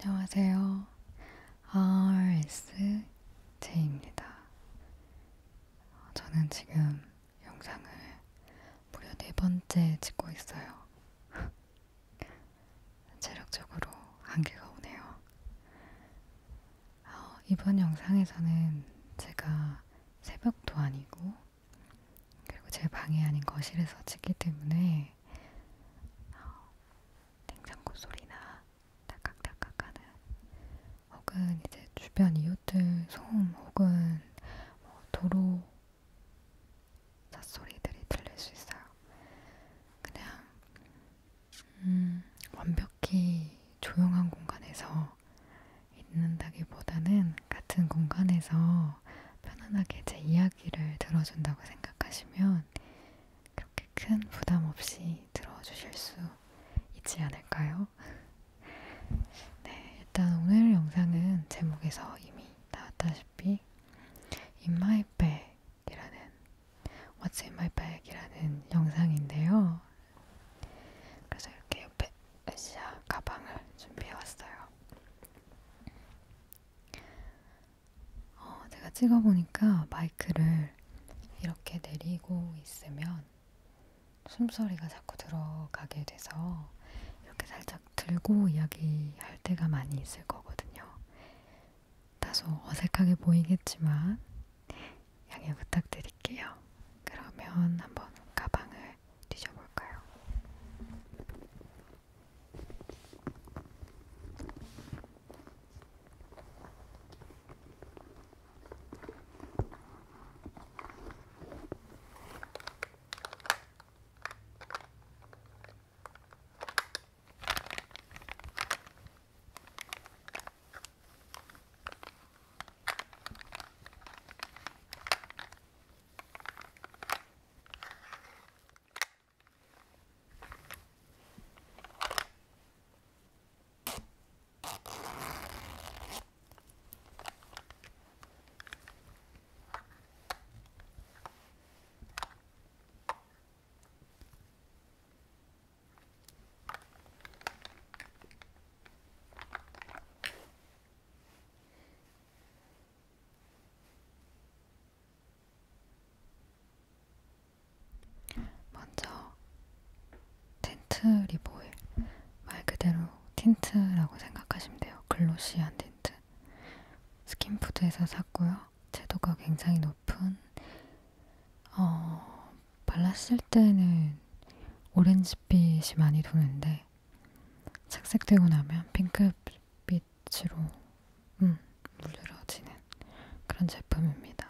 안녕하세요. RSJ입니다. 저는 지금 영상을 무려 4번째 찍고 있어요. 체력적으로 한계가 오네요. 이번 영상에서는 제가 새벽도 아니고 그리고 제 방이 아닌 거실에서 찍기 때문에 냉장고 소리나 딸깍딸깍하는 혹은 이제 주변 이웃들 소음 혹은 도로 잣소리들이 들릴 수 있어요. 그냥 완벽히 조용한 공간에서 있는다기보다는 같은 공간에서 편안하게 제 이야기를 들어준다고 생각하시면 그렇게 큰 부담 없이 들어주실 수 있지 않을까요? 네, 일단 오늘 영상은 제목에서 이미 나왔다시피 In My Bag 이라는 What's in my bag 이라는 영상인데요. 그래서 이렇게 옆에 러시아 가방을 준비해왔어요. 제가 찍어보니까 마이크를 이렇게 내리고 있으면 숨소리가 자꾸 들어가게 돼서 이렇게 살짝 들고 이야기할 때가 많이 있을 거거든요. 다소 어색하게 보이겠지만 양해 부탁드릴게요. 그러면 한번 가방을 뒤져볼까요? 먼저 틴트 리보일, 말 그대로 틴트라고 생각하시면 돼요. 글로시한 틴트. 스킨푸드에서 샀고요. 채도가 굉장히 높은 발랐을 때는 오렌지빛이 많이 도는데 착색되고 나면 핑크빛으로 물들어지는 그런 제품입니다.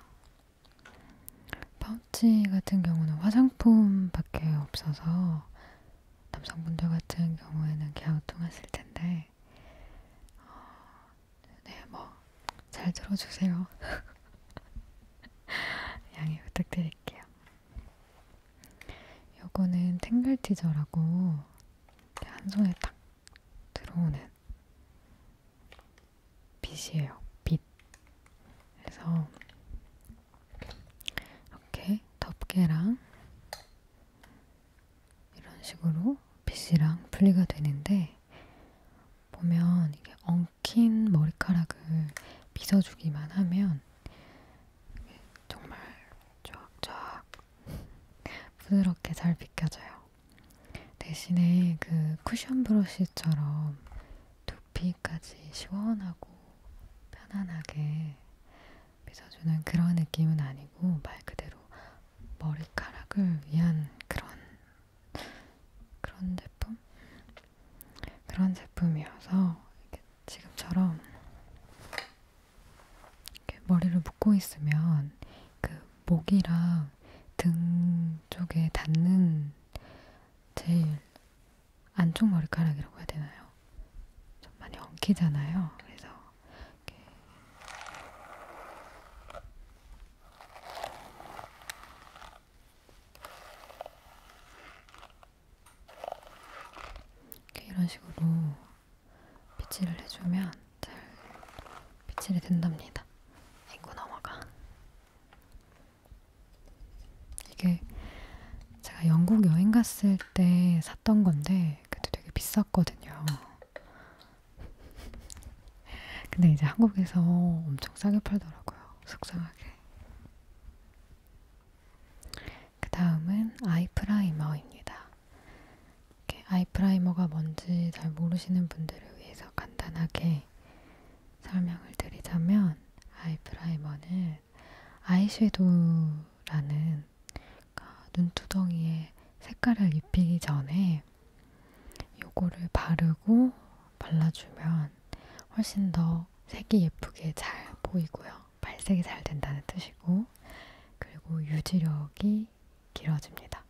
파우치 같은 경우는 화장품밖에 없어서 남성분들 같은 경우에는 갸우뚱하실 텐데 네, 잘 들어주세요. 양해 부탁드릴게요. 요거는 탱글티저라고 한 손에 딱 들어오는 빗이에요. 빗. 그래서 이렇게 덮개랑 이런 식으로 빗이랑 분리가 되는데 보면 이게 엉킨 머리카락을 빗어주기만 하면 정말 쫙쫙 부드럽게 잘 빗겨져요. 대신에 그 쿠션 브러쉬처럼 두피까지 시원하고 편안하게 빗어주는 그런 느낌은 아니고 말 그대로 머리카락을 위한 그런 제품? 그런 제품이어서 지금처럼 이렇게 머리를 묶고 있으면 그 목이랑 등 쪽에 닿는 제일 안쪽 머리카락이라고 해야 되나요? 좀 많이 엉키잖아요. 그래서 이렇게 이런 식으로 빗질을 해주면 잘 빗질이 된답니다. 아이고 넘어가. 이게 제가 영국 여행 갔을 때 샀던 건데 그때 되게 비쌌거든요. 근데 이제 한국에서 엄청 싸게 팔더라고요. 속상하게. 그 다음은 아이 프라이머입니다. 아이 프라이머가 뭔지 잘 모르시는 분들을 위해서 간단하게 설명을 드리자면, 아이 프라이머는 아이섀도우라는 눈두덩이에 색깔을 입히기 전에 요거를 바르고 발라주면 훨씬 더 색이 예쁘게 잘 보이고요. 발색이 잘 된다는 뜻이고, 그리고 유지력이 길어집니다.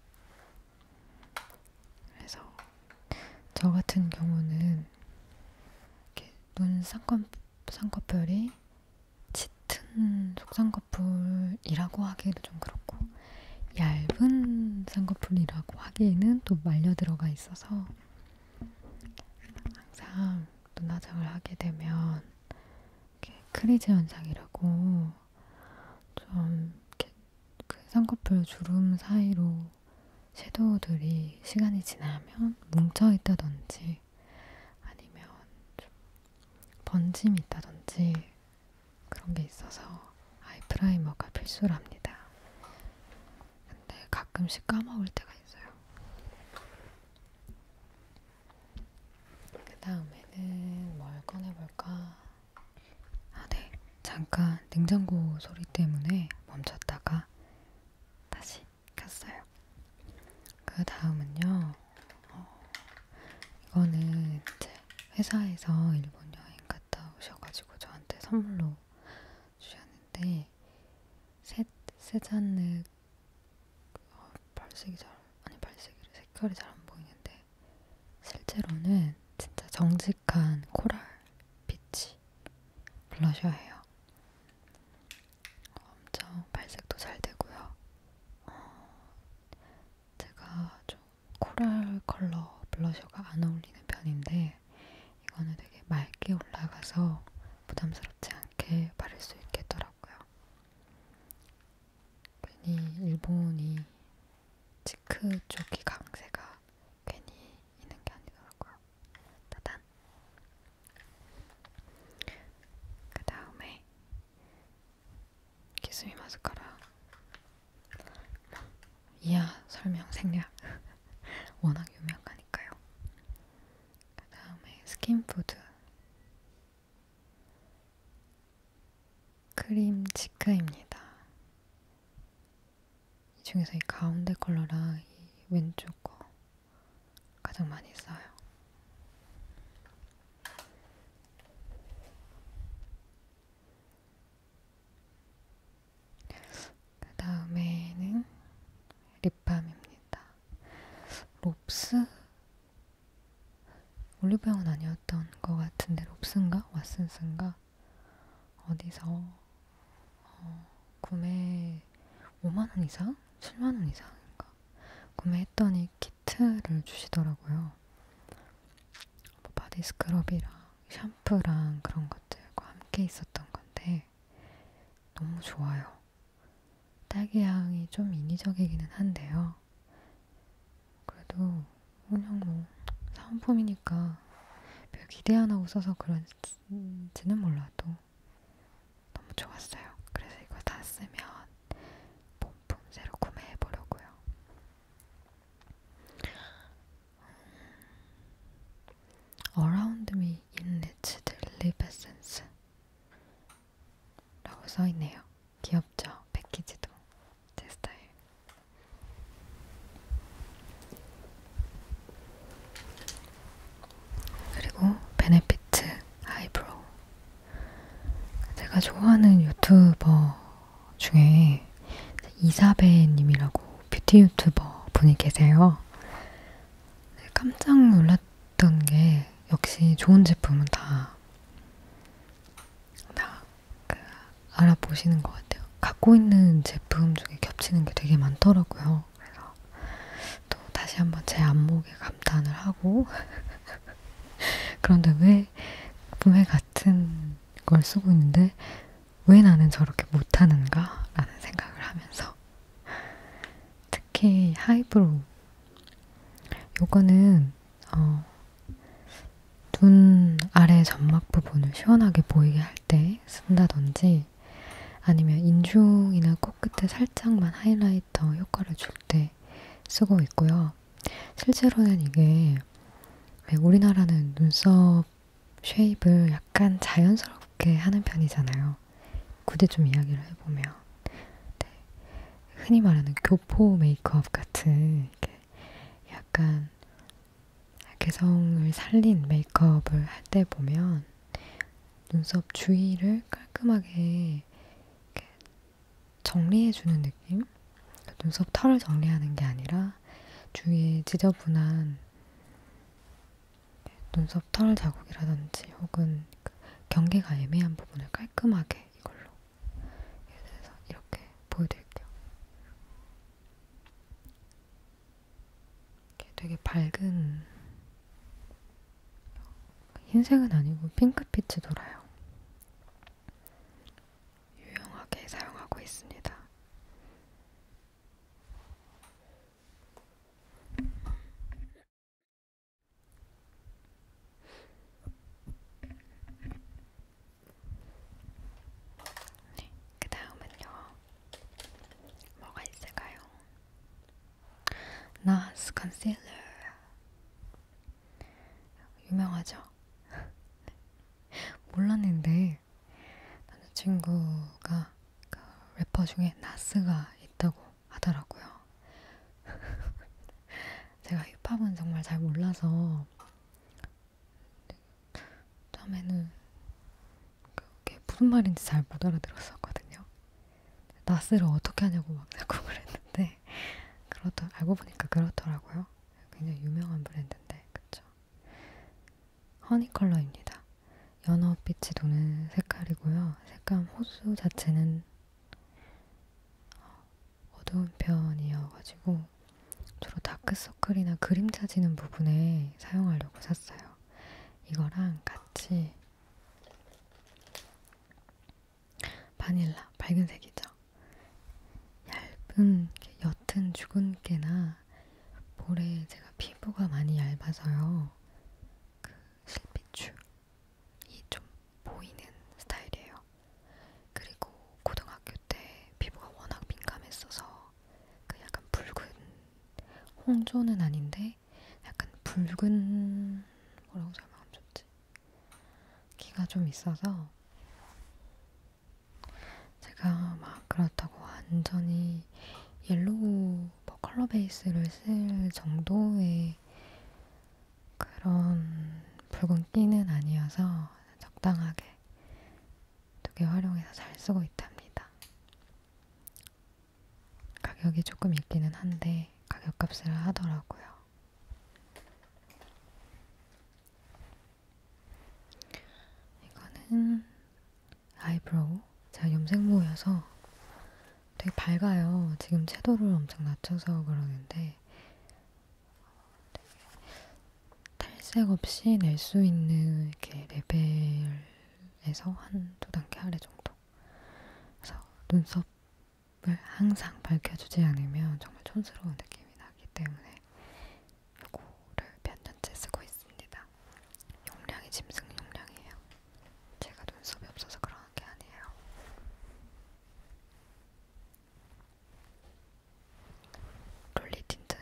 그래서 저 같은 경우는 이렇게 눈 쌍꺼풀이 짙은 속쌍꺼풀이라고 하기에도 좀 그렇고, 얇은 쌍꺼풀이라고 하기에는 또 말려 들어가 있어서 항상 눈화장을 하게 되면 크리즈 현상이라고, 좀 이렇게 그 쌍꺼풀 주름 사이로 섀도우들이 시간이 지나면 뭉쳐 있다든지 아니면 좀 번짐이 있다든지 그런 게 있어서 아이 프라이머가 필수랍니다. 근데 가끔씩 까먹을 때가 있어요. 그 다음에는 뭘 꺼내볼까? 아, 네. 잠깐 냉장고 소리 때문에 멈췄다가 다시 켰어요. 그 다음은요, 이거는 이제 회사에서 일본 여행 갔다 오셔가지고 저한테 선물로 주셨는데, 세잔느 색깔이 잘 안 보이는데, 실제로는 진짜 정직한 코랄 빛이 블러셔예요. 엄청 발색도 잘 되고요. 제가 좀 코랄 컬러 블러셔가 안 어울리는 편인데, 이거는 되게 맑게 올라가서 부담스럽지 않게 바를 수 있겠더라고요. 괜히 일본이 치크 쪽이 강세가 괜히 있는 게 아니더라고요. 따단. 그 다음에 키스미 마스카라. 이하 설명 생략. 워낙 유명하니까요. 그 다음에 스킨푸드 크림 치크입니다. 이 중에서 이 가운데 컬러랑 이 왼쪽 거 가장 많이 써요. 그 다음에는 립밤입니다. 롭스? 올리브영은 아니었던 것 같은데, 롭스인가? 왓슨스인가? 어디서 구매 5만원 이상? 7만원 이상인가? 구매했더니 키트를 주시더라고요. 바디 스크럽이랑 샴푸랑 그런 것들과 함께 있었던 건데 너무 좋아요. 딸기 향이 좀 인위적이기는 한데요. 그래도 그냥 뭐 사은품이니까 별 기대 안 하고 써서 그런지는 몰라도 너무 좋았어요. 그래서 이거 다 쓰면 본품 새로 구매해보려고요. Around Me Enriched Lip Essence 라고 써있네요. 귀엽죠? 패키지도 제 스타일. 그리고 베네피트 아이브로우. 제가 좋아하는 유튜버 중에 이사배님이라고 뷰티 유튜버 분이 계세요. 깜짝 놀랐던 게, 역시 좋은 제품은 다 알아보시는 것 같아요. 갖고 있는 제품 중에 겹치는 게 되게 많더라고요. 그래서 또 다시 한번 제 안목에 감탄을 하고 그런데 왜 분명히 같은 걸 쓰고 있는데 왜 나는 저렇게 못하는가? 라는 생각을 하면서, 특히 하이브로우, 요거는 눈 아래 점막 부분을 시원하게 보이게 할 때 쓴다든지 아니면 인중이나 코끝에 살짝만 하이라이터 효과를 줄 때 쓰고 있고요. 실제로는 이게 왜 우리나라는 눈썹 쉐입을 약간 자연스럽게 하는 편이잖아요. 굳이 좀 이야기를 해보면 네. 흔히 말하는 교포 메이크업 같은 약간 개성을 살린 메이크업을 할 때 보면 눈썹 주위를 깔끔하게 정리해주는 느낌? 눈썹 털을 정리하는 게 아니라 주위에 지저분한 눈썹 털 자국이라든지 혹은 그 경계가 애매한 부분을 깔끔하게 이걸로 예를 들어서 이렇게 보여드릴게요. 되게 밝은 흰색은 아니고 핑크빛이 돌아요. 유용하게 사용하고 있습니다. 그 다음은요. 뭐가 있을까요? 나스 컨실러 유명하죠? 몰랐는데 남자친구가 그 래퍼 중에 나스가 있다고 하더라고요. 제가 힙합은 정말 잘 몰라서 처음에는 그게 무슨 말인지 잘 못 알아들었었거든요. 나스를 어떻게 하냐고 막 자꾸 그랬는데 알고 보니까 그렇더라고요. 굉장히 유명한 브랜드인데 그쵸? 허니 컬러입니다. 연어빛이 도는 색깔이고요. 색감 호수 자체는 어두운 편이어가지고 주로 다크서클이나 그림자 지는 부분에 사용하려고 샀어요. 이거랑 같이 바닐라, 밝은 색이죠. 얇은 옅은 주근깨나 볼에 제가 피부가 많이 얇아서요. 그 실비출이 좀 보이는 스타일이에요. 그리고 고등학교 때 피부가 워낙 민감했어서 그 약간 붉은 홍조는 아닌데 약간 붉은 뭐라고 설명하면 좋지? 기가 좀 있어서 제가 막 그렇다고 완전히 옐로우 뭐 컬러 베이스를 쓸 정도의 그런 붉은기는 아니어서 적당하게 두 개 활용해서 잘 쓰고 있답니다. 가격이 조금 있기는 한데 가격값을 하더라고요. 이거는 아이브로우. 제가 염색모여서 되게 밝아요. 지금 채도를 엄청 낮춰서 그러는데 탈색 없이 낼 수 있는 이렇게 레벨에서 한두 단계 아래 정도. 그래서 눈썹을 항상 밝혀주지 않으면 정말 촌스러운 느낌이 나기 때문에 이거를 몇 년째 쓰고 있습니다. 용량이 짐승 용량이에요. 제가 눈썹이 없어서 그런 게 아니에요. 롤리 틴트.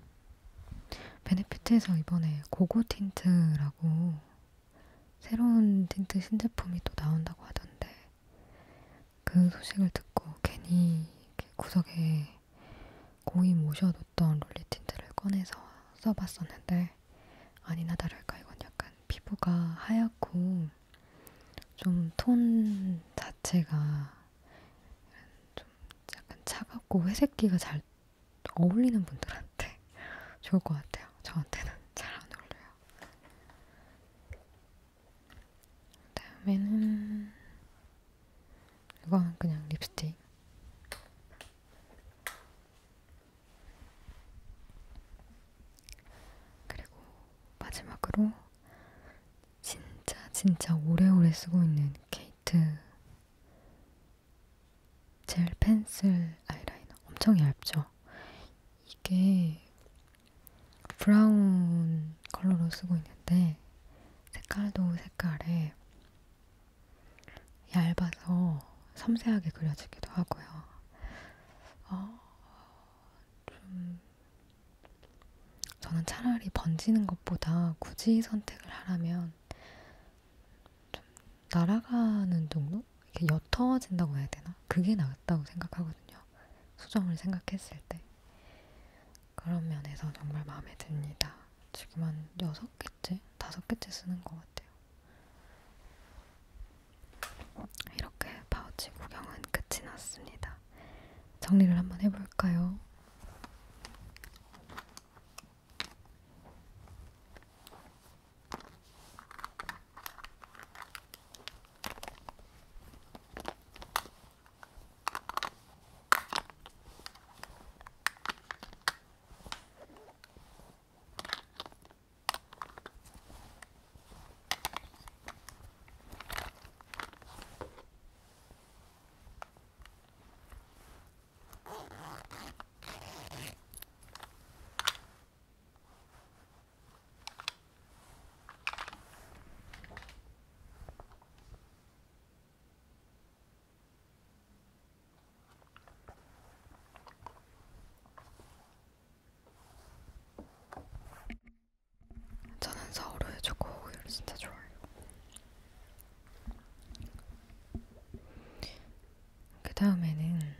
베네피트에서 이번에 고고 틴트라고 새로운 틴트 신제품이 또 나온다고 하던데 그 소식을 듣고 괜히 구석에 고이 모셔뒀던 롤리 틴트를 꺼내서 써봤었는데 아니나 다를까 이건 약간 피부가 하얗고 좀 톤 자체가 좀 약간 차갑고 회색기가 잘 어울리는 분들한테 좋을 것 같아요. 저한테는 잘 안 어울려요. 다음에는 이건 그냥 립스틱. 그리고 마지막으로 진짜 오래오래 쓰고 있는 케이트 젤 펜슬 아이라이너. 엄청 얇죠? 이게 브라운 컬러로 쓰고 있는데 색깔도 색깔에 얇아서 섬세하게 그려지기도 하고요. 좀 저는 차라리 번지는 것보다 굳이 선택을 하라면 좀 날아가는 정도? 이렇게 옅어진다고 해야 되나? 그게 낫다고 생각하거든요. 수정을 생각했을 때. 그런 면에서 정말 마음에 듭니다. 지금 한 6개째? 5개째 쓰는 것 같아요. 이렇게 파우치 구경은 끝이 났습니다. 정리를 한번 해볼까요? 저는 서울의 초코우유를 진짜 좋아해요. 그 다음에는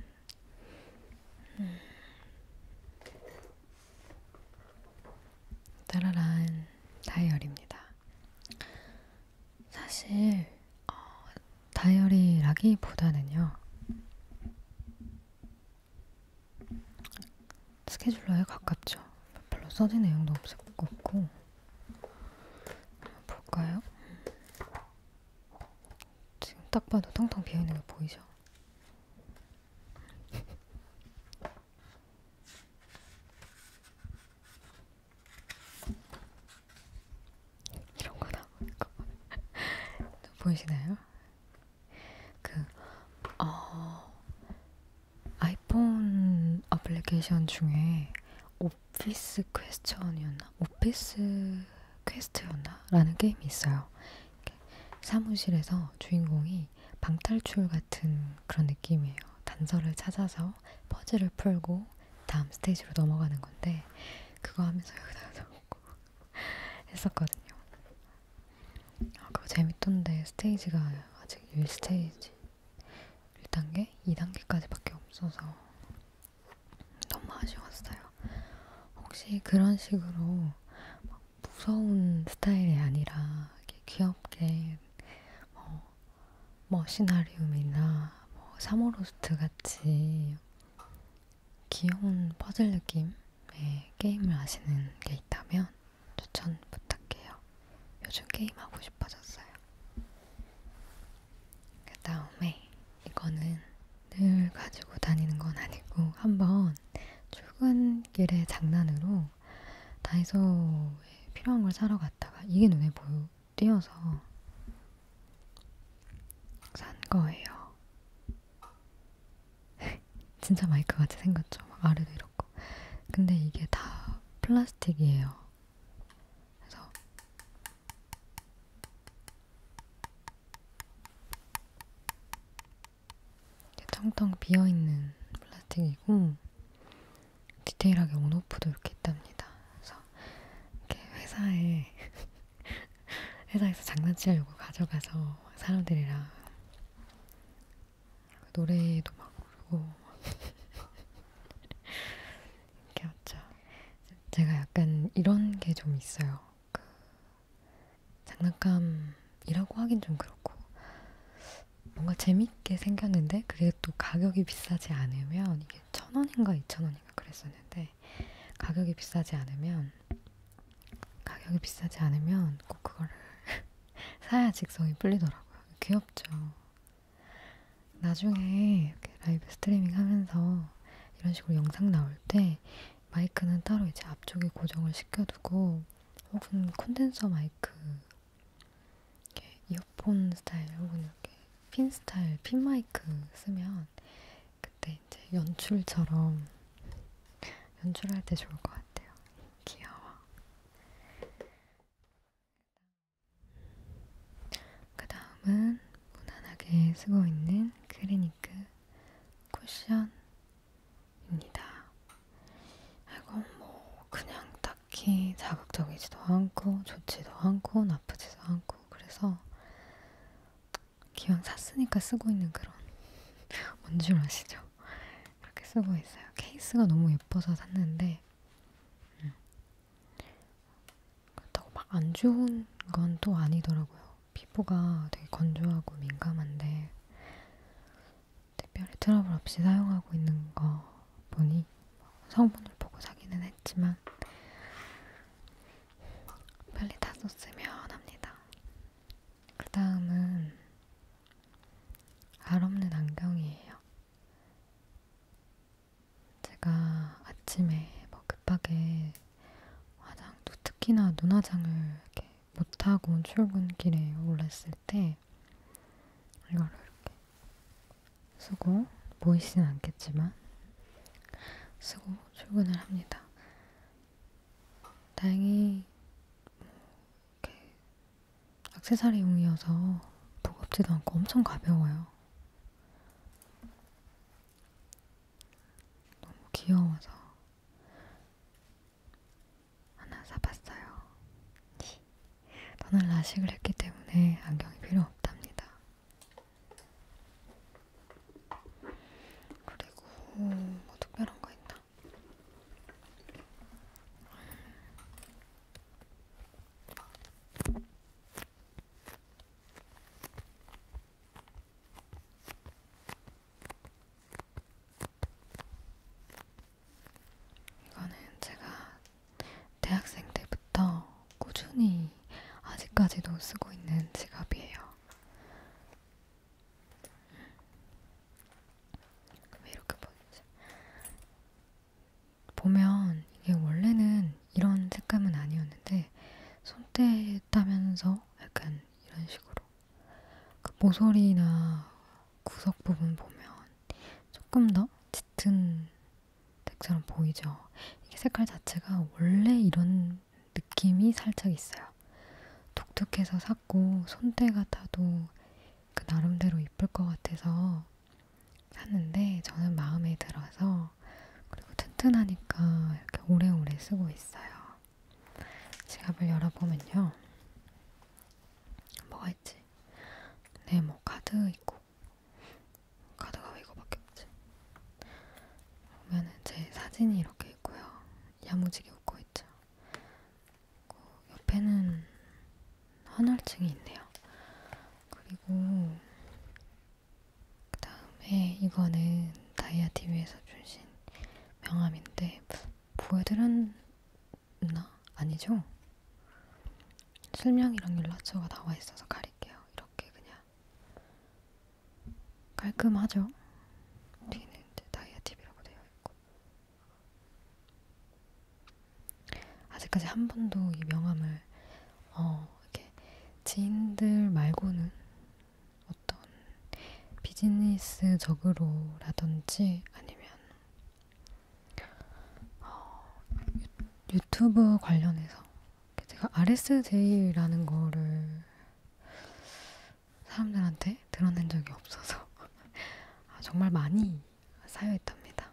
짜라란 다이어리입니다. 사실 다이어리라기보다는요 스케줄러에 가깝죠. 별로 써진 내용도 없고. 볼까요? 지금 딱 봐도 텅텅 비어있는 게 보이죠? 이런 거 나오는 거 보이시나요? 아이폰 어플리케이션 중에 오피스 퀘스천이었나? 오피스 퀘스트였나? 라는 게임이 있어요. 사무실에서 주인공이 방탈출 같은 그런 느낌이에요. 단서를 찾아서 퍼즐을 풀고 다음 스테이지로 넘어가는 건데 그거 하면서 여기다가 적고 했었거든요. 그거 재밌던데 스테이지가 아직 1스테이지 1단계? 2단계까지밖에 없어서 너무 아쉬웠어요. 혹시 그런 식으로 무서운 스타일이 아니라 귀엽게 시나리움이나 사모로스트 같이 귀여운 퍼즐 느낌의 게임을 아시는 게 있다면 추천 부탁해요. 요즘 게임하고 싶어졌어요. 그 다음에 이거는 늘 가지고 다니는 건 아니고 한번 출근길에 장난으로 다이소에 필요한 걸 사러 갔다가 이게 눈에 띄어서 산 거예요. 진짜 마이크 같이 생겼죠? 막 아래도 이렇고. 근데 이게 다 플라스틱이에요. 그래서 이렇게 텅텅 비어있는 플라스틱이고 디테일하게 온오프도 이렇게 있답니다. 그래서 이렇게 회사에서 장난치려고 가져가서 사람들이랑 노래도 막 부르고 이렇게 왔죠. 제가 약간 이런 게 좀 있어요. 장난감이라고 하긴 좀 그렇고 뭔가 재밌게 생겼는데 그게 또 가격이 비싸지 않으면 이게 1,000원인가 2,000원인가 그랬었는데 가격이 비싸지 않으면 꼭 그거를 사야 직성이 풀리더라고요. 귀엽죠. 나중에 이렇게 라이브 스트리밍 하면서 이런 식으로 영상 나올 때 마이크는 따로 이제 앞쪽에 고정을 시켜두고 혹은 콘덴서 마이크 이렇게 이어폰 스타일 혹은 이렇게 핀 스타일 핀 마이크 쓰면 그때 이제 연출할 때 좋을 것 같아요. 귀여워. 쓰고 있는 크리니크 쿠션입니다. 이건 뭐 그냥 딱히 자극적이지도 않고 좋지도 않고 나쁘지도 않고 그래서 기왕 샀으니까 쓰고 있는 그런 뭔 줄 아시죠? 그렇게 쓰고 있어요. 케이스가 너무 예뻐서 샀는데 그렇다고 막 안 좋은 건 또 아니더라고요. 피부가 되게 건조하고 민감한데 특별히 트러블 없이 사용하고 있는 거 보니 성분을 보고 사기는 했지만 빨리 다 썼으면 합니다. 그 다음은 알 없는 안경이에요. 제가 아침에 뭐 급하게 화장도 특히나 눈화장을 이렇게 못하고 출근길에 올랐을 때 이거를 이렇게 쓰고 보이지는 않겠지만 쓰고 출근을 합니다. 다행히 이렇게 액세서리용이어서 무겁지도 않고 엄청 가벼워요. 너무 귀여워서 하나 사봤어요. 저는 라식을 했기 때문에 안경이 필요 없답니다. 그리고 뭐 특별한 거 있나? 이거는 제가 대학생 때부터 꾸준히 아직까지도 쓰고 있는 지갑이에요. 왜 이렇게 보이지? 보면 이게 원래는 이런 색감은 아니었는데 손때 따면서 약간 이런 식으로 그 모서리나 구석 부분 보면 조금 더 짙은 색처럼 보이죠? 이게 색깔 자체가 원래 이런 느낌이 살짝 있어요. 독특해서 샀고 손때 같아도 그 나름대로 이쁠 것 같아서 샀는데 저는 마음에 들어서 그리고 튼튼하니까 이렇게 오래오래 쓰고 있어요. 지갑을 열어보면요. 뭐가 있지? 네, 뭐 카드 있고 카드가 왜 이거밖에 없지? 보면은 제 사진이 이렇게 있고요. 야무지게 웃고 있죠. 옆에는 헌혈증이 있네요. 그리고 그 다음에 이거는 다이아TV에서 주신 명함인데 보여드렸나? 아니죠? 실명이랑 연락처가 나와 있어서 가릴게요. 이렇게 그냥 깔끔하죠? 뒤는 이제 다이아TV라고 되어 있고 아직까지 한 번도 이 명함을 이렇게 지인들 말고는 어떤 비즈니스적으로라든지 아니면 유튜브 관련해서 제가 RSJ라는 거를 사람들한테 드러낸 적이 없어서 정말 많이 쌓여있답니다.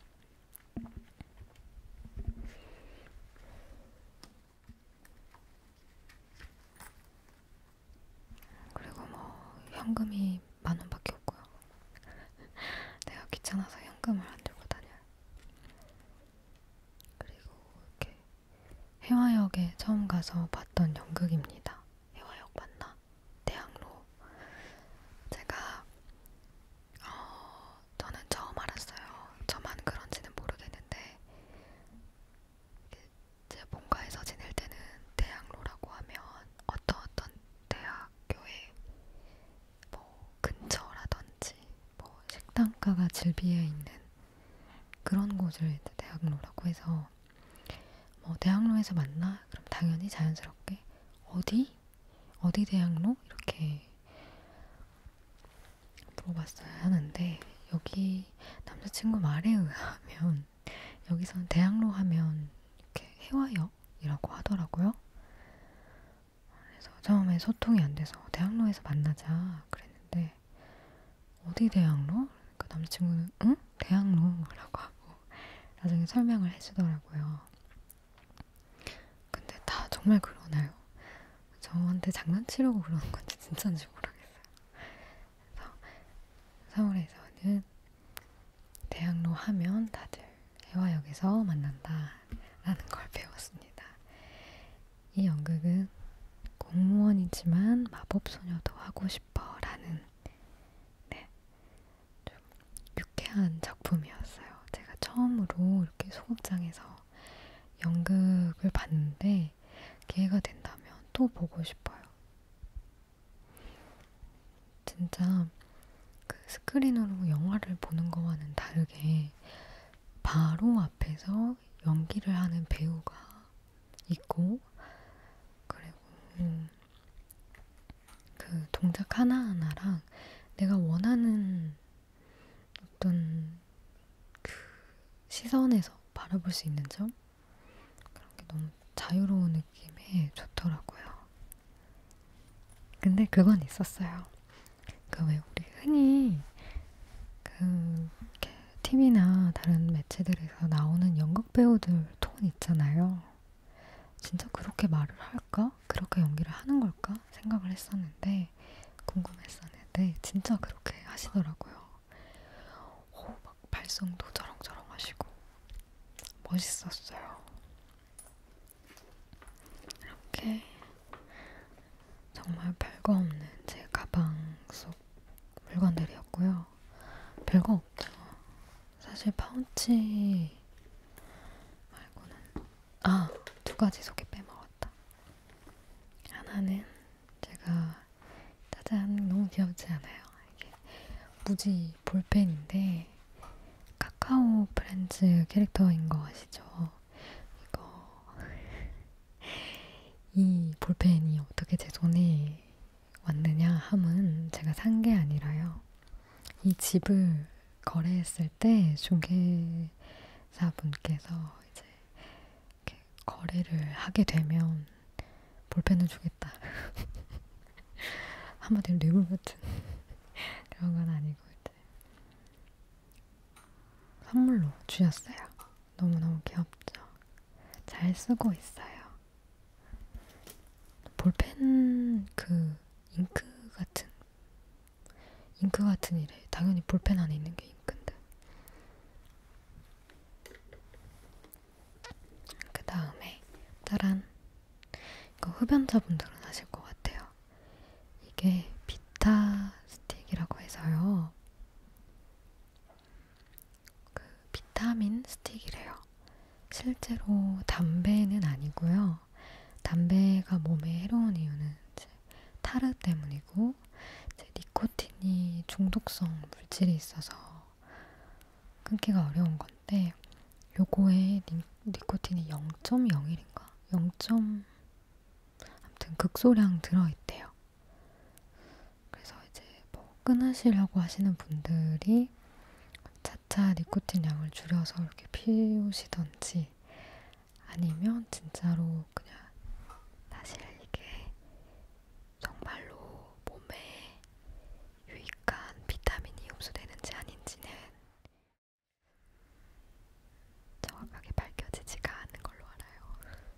그리고 뭐 현금이 10,000원밖에 없고요. 내가 귀찮아서 현금을 안 들고 다녀요. 그리고 이렇게 해화역에 처음 가서 봤던 연극입니다. 해화역 맞나? 대학로. 제가 저는 처음 알았어요. 저만 그런지는 모르겠는데 제 본가에서 지낼 때는 대학로라고 하면 어떤 대학교에 뭐 근처라든지 뭐 식당가가 즐비해 있는 그런 곳을 대학로라고 해서 뭐 대학로에서 만나? 그럼 당연히 자연스럽게 어디? 어디 대학로? 이렇게 물어봤어야 하는데 여기 남자친구 말에 의하면 여기서는 대학로 하면 이렇게 해화역이라고 하더라고요. 그래서 처음에 소통이 안 돼서 대학로에서 만나자 그랬는데 어디 대학로? 그 남자친구는 응? 대학로라고 하고 나중에 설명을 해주더라고요. 근데 다 정말 그러나요? 저한테 장난치려고 그러는 건지 진짜인지 모르겠어요. 그래서 서울에서는 대학로 하면 다들 해화역에서 만난다라는 걸 배웠습니다. 이 연극은 공무원이지만 마법소녀도 하고 싶어라는 네, 좀 유쾌한 작품이었어요. 제가 처음으로 이렇게 소극장에서 연극을 봤는데 기회가 된다면 또 보고 싶어요. 진짜 그 스크린으로 영화를 보는 거와는 다르게 바로 앞에서 연기를 하는 배우가 있고 그리고 그 동작 하나하나랑 내가 원하는 어떤 그 시선에서 바라볼 수 있는 점 그런 게 너무 자유로운 느낌에 좋더라고요. 근데 그건 있었어요. 그 왜 우리 흔히 그 TV나 다른 매체들에서 나오는 연극 배우들 톤 있잖아요. 진짜 그렇게 말을 할까? 그렇게 연기를 하는 걸까? 생각을 했었는데 궁금했었는데 진짜 그렇게 하시더라고요. 오, 막 발성도 저렁저렁 하시고 멋있었어요. 이렇게 정말 별거 없는 제 가방 속 물건들이었고요. 별거 없죠. 사실 파우치 말고는 두 가지 속에 빼먹었다. 하나는 제가 짜잔 너무 귀엽지 않아요? 이게 무지 볼펜인데 카카오 프렌즈 캐릭터인 거 아시죠? 이거 이 볼펜이 어떻게 제 손에 왔느냐 함은 제가 산 게 아니라요. 이 집을 거래했을 때 중개사분께서 이제 이렇게 거래를 하게 되면 볼펜을 주겠다. 한마디로 뇌물 같은 그런 건 아니고 이제 선물로 주셨어요. 너무너무 귀엽죠? 잘 쓰고 있어요. 볼펜 그 잉크 같은 이래. 당연히 볼펜 안에 있는 게 잉크인데. 그 다음에 짜란. 이거 흡연자분들은 아실 것 같아요. 이게 비타 스틱이라고 해서요. 그 비타민 스틱이래요. 실제로 담배는 아니고요. 담배가 몸에 해로운 이유는 이제 타르 때문이고 이제 니코틴이 중독성 물질이 있어서 끊기가 어려운 건데 요거에 니코틴이 0.01인가? 0. 아무튼 극소량 들어있대요. 그래서 이제 뭐 끊으시려고 하시는 분들이 차차 니코틴 양을 줄여서 이렇게 피우시던지 아니면 진짜로 그냥 사실 이게 정말로 몸에 유익한 비타민이 흡수되는지 아닌지는 정확하게 밝혀지지가 않는 걸로 알아요.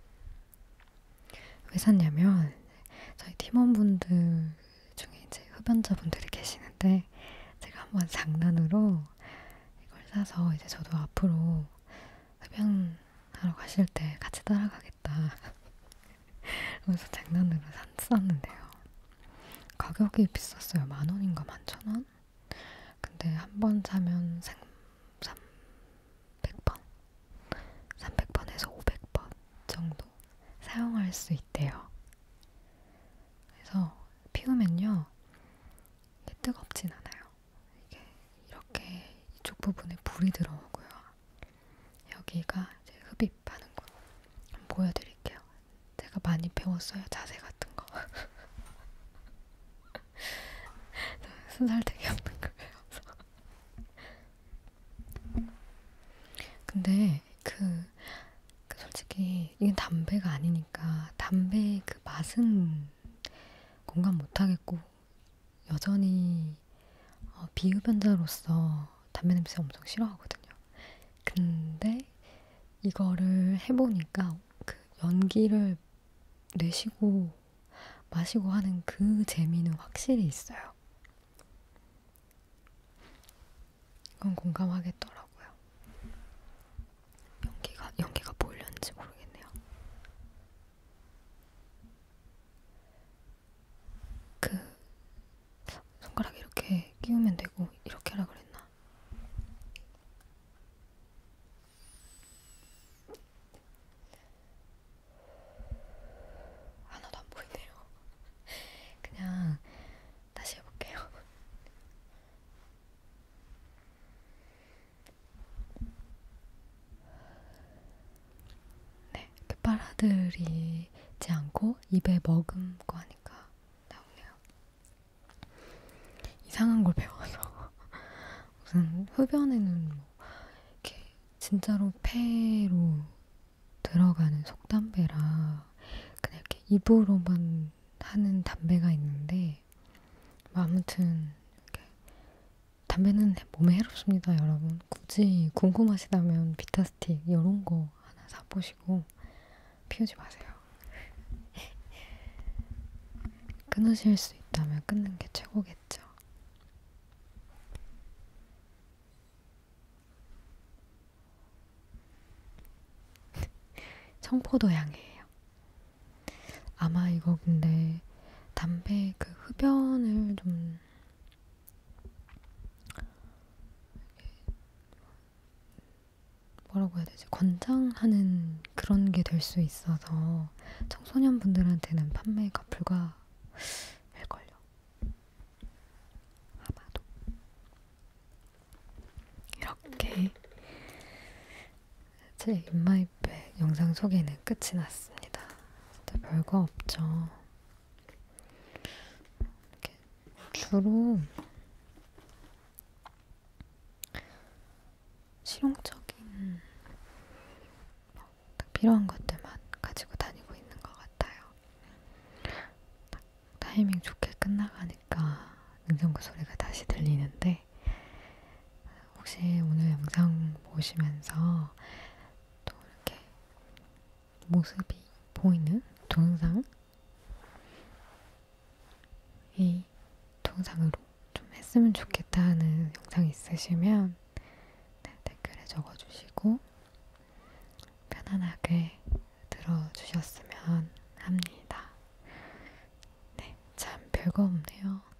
왜 샀냐면 저희 팀원분들 중에 이제 흡연자분들이 계시는데 제가 한번 장난으로 이걸 사서 이제 저도 앞으로 흡연하러 가실 때 같이 따라가겠다. 그래서 장난으로 샀었는데요. 가격이 비쌌어요. 10,000원인가 11,000원? 근데 한 번 사면 300번? 300번에서 500번 정도 사용할 수 있대요. 그래서 피우면요. 이게 뜨겁진 않아요. 이게 이렇게 이쪽 부분에 불이 들어오고요. 여기가 이제 흡입하는 곳. 한번 보여드릴게요. 제가 많이 배웠어요. 자세 같은 거. 순살되게 없는 걸 배워서. 근데 솔직히 이건 담배가 아니니까 담배의 그 맛은 공감 못하겠고 여전히 비흡연자로서 담배 냄새 엄청 싫어하거든요. 근데 이거를 해보니까 그 연기를 내쉬고 마시고 하는 그 재미는 확실히 있어요. 그건 공감하겠더라고요. 연기가 보이려는지 모르겠네요. 그 손가락 이렇게 끼우면 되고 이렇게 하라 그랬나? 하나도 안 보이네요. 그냥 다시 해볼게요. 네, 이렇게 빨아들이지 않고 입에 머금고 하니까 나오네요. 이상한 걸 배워서 무슨 흡연에는 뭐 이렇게 진짜로 폐로 들어가는 속담배라 그냥 이렇게 입으로만 하는 담배가 있는데 뭐 아무튼 이렇게 담배는 몸에 해롭습니다, 여러분. 굳이 궁금하시다면 비타스틱 이런 거 하나 사보시고 피우지 마세요. 끊으실 수 있다면 끊는 게 최고겠죠. 청포도 향이에요. 아마 이거 근데 담배 그 흡연을 좀 뭐라고 해야 되지? 권장하는 그런 게 될 수 있어서 청소년분들한테는 판매가 불가할걸요. 아마도. 이렇게 제 인마이백 영상 소개는 끝이 났습니다. 진짜 별거 없죠. 이렇게 주로 실용적인 딱 필요한 것들만 가지고 다니고 있는 것 같아요. 딱 타이밍 좋게 끝나가니까 냉장고 소리가 다시 들리는데 혹시 오늘 영상 보시면서 또 이렇게 모습이 보이는 동영상으로 좀 했으면 좋겠다 하는 영상 있으시면 네, 댓글에 적어주시고 편안하게 들어주셨으면 합니다. 네, 참 별거 없네요.